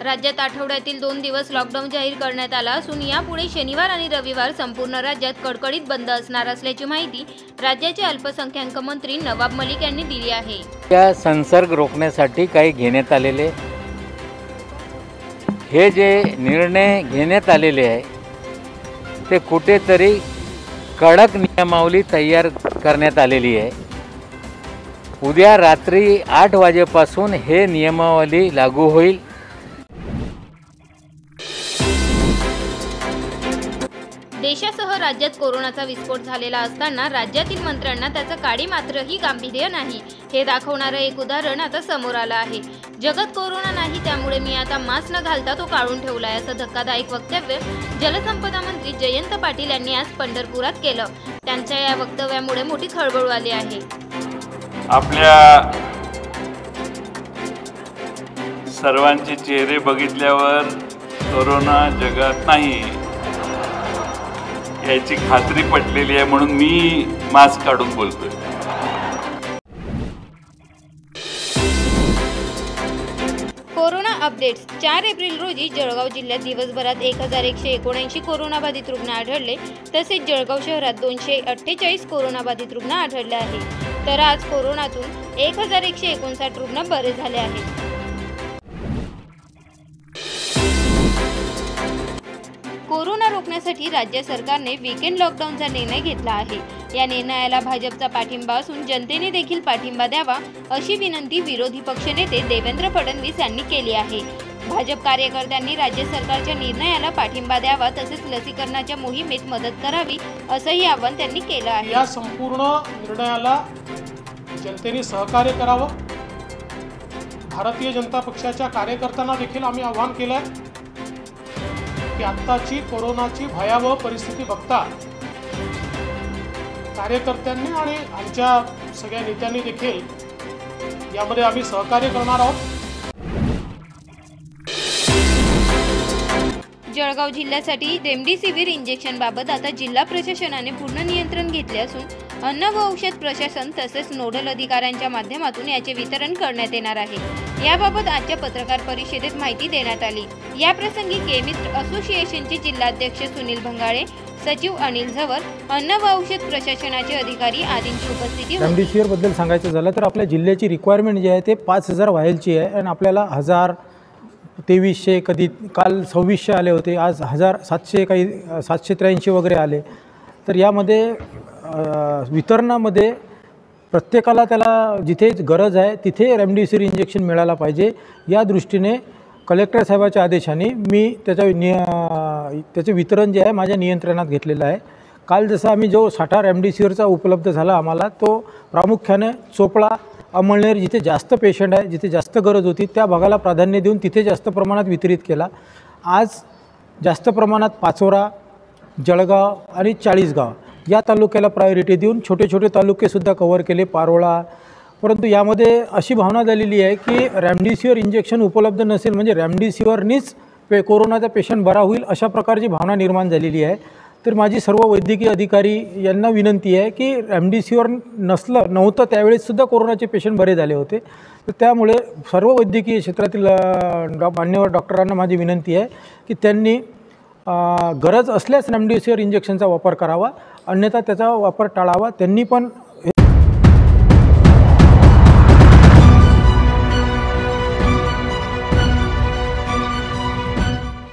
राज्यात आठवड्यातील 2 दिवस लॉकडाऊन जाहीर करण्यात आला असून यापुढे शनिवार आणि रविवार संपूर्ण राज्यात कडकडीत बंद असणार असल्याची माहिती राज्याचे अल्पसंख्याक मंत्री नवाब मलिक यांनी दिली आहे। या संसर्ग रोखण्यासाठी काही घेण्यात आलेले हे जे निर्णय घेण्यात आलेले आहे ते कुठेतरी कडक नियमावली तयार करण्यात आलेली आहे। उद्या रात्री 8 वाजेपासून हे नियमावली लागू होईल। देशासह राज्यात कोरोनाचा विस्फोट झालेला असताना राज्यातील मंत्र्यांना त्याचं काडी मात्रही गांभीर्य नाही हे दाखवणारं एक उदाहरण आता समोर आलं आहे। जगात कोरोना नाही त्यामुळे मी आता मास्क न घालता तो काढून ठेवलाय असं धक्कादायक वक्तव्य जलसंपदा मंत्री जयंत पाटील यांनी आज पंढरपुरात केलं। त्यांच्या या वक्तव्यामुळे मोठी खळबळ आली आहे। आपल्या सर्वांचे चेहरे बघितल्यावर कोरोना जगात नाही याची खात्री पटलेली आहे म्हणून मी मास्क काढून बोलतोय। कोरोना अपडेट्स 4 एप्रिल रोजी जळगाव जिल्ह्यात दिवसभरात 1179 कोरोनाबाधित रुग्ण आढळले। तसेच जळगाव शहरात 248 कोरोनाबाधित रुग्ण आढळले आहेत। तर आज कोरोनातून 1159 रुग्ण बरे झाले आहेत। कोरोना रोखण्यासाठी राज्य सरकारने वीकेंड लॉकडाऊनचा निर्णय घेतला आहे। या निर्णयाला भाजपचा पाठिंबा असून जनतेने देखील पाठिंबा द्यावा अशी विनंती विरोधी पक्षनेते देवेंद्र फडणवीस यांनी केली आहे। भाजप कार्यकर्त्यांनी राज्य सरकारच्या निर्णयाला पाठिंबा द्यावा तसेच लसीकरणाच्या मोहिमेत मदत करावी असंही आवाहन त्यांनी केलं आहे। या संपूर्ण निर्णयाला जनतेने सहकार्य करावं। भारतीय जनता पक्षाच्या कार्यकर्त्यांना देखील आम्ही आवाहन केलं आहे की आत्ताची कोरोनाची भयावह परिस्थिती बघता कार्यकर्त्यांनी आणि आमच्या सगळ्या नेत्यांनी देखील यामध्ये आम्ही सहकार्य करणार आहोत। जळगाव जिल्ह्यासाठी रेमडेसिवीर इंजेक्शनबाबत आता जिल्हा प्रशासनाने पूर्ण नियंत्रण घेतले असून अन्न व औषध प्रशासन तसेच नोडल अधिकाऱ्यांच्या माध्यमातून याचे वितरण करण्यात येणार आहे। याबाबत आजच्या पत्रकार परिषदेत माहिती देण्यात आली। याप्रसंगी केमिस्ट असोसिएशनचे जिल्हाध्यक्ष सुनील भंगाळे, सचिव अनिल झवर, अन्न व औषध प्रशासनाचे अधिकारी आदींची उपस्थिती होती। रेमडेसिवीर बद्दल सांगायचं झालं तर आपल्या जिल्ह्याची रिक्वायरमेंट जी आहे ते 5000 व्हायलची आहे आणि आपल्याला 1000 2300 कधी काल 2600 आले होते, आज 1700 काही 783 वगैरे आले। तर यामध्ये वितरणामध्ये प्रत्येकाला त्याला जिथे गरज आहे तिथे रेमडेसिवीर इंजेक्शन मिळायला पाहिजे या दृष्टीने कलेक्टर साहेबाच्या आदेशाने मी त्याचे वितरण जे आहे माझ्या नियंत्रणात घेतलेलं आहे। काल जसं आम्ही जो साठा रेमडेसिवीरचा उपलब्ध झाला आम्हाला तो प्रामुख्याने चोपडा अमळनेर जिथे जास्त पेशंट आहे जिथे जास्त गरज होती त्या भागाला प्राधान्य देऊन तिथे जास्त प्रमाणात वितरित केला। आज जास्त प्रमाणात पाचोरा, जळगाव आणि चाळीसगाव या तालुक्याला प्रायोरिटी देऊन छोटे छोटे तालुकेसुद्धा कव्हर केले, पारोळा। परंतु यामध्ये अशी भावना झालेली आहे की रेमडेसिवीर इंजेक्शन उपलब्ध नसेल म्हणजे रेमडेसिवीरनीच कोरोनाचा पेशंट बरा होईल अशा प्रकारची भावना निर्माण झालेली आहे। तर माझी सर्व वैद्यकीय अधिकारी यांना विनंती आहे की रेमडेसिवीर नव्हतं त्यावेळेससुद्धा कोरोनाचे पेशंट बरे झाले होते। तर त्यामुळे सर्व वैद्यकीय क्षेत्रातील मान्यवर डॉक्टरांना माझी विनंती आहे की त्यांनी गरज असल्यास रेमडेसिवीर इंजेक्शनचा वापर करावा, अन्यथा त्याचा वापर टाळावा। त्यांनी पण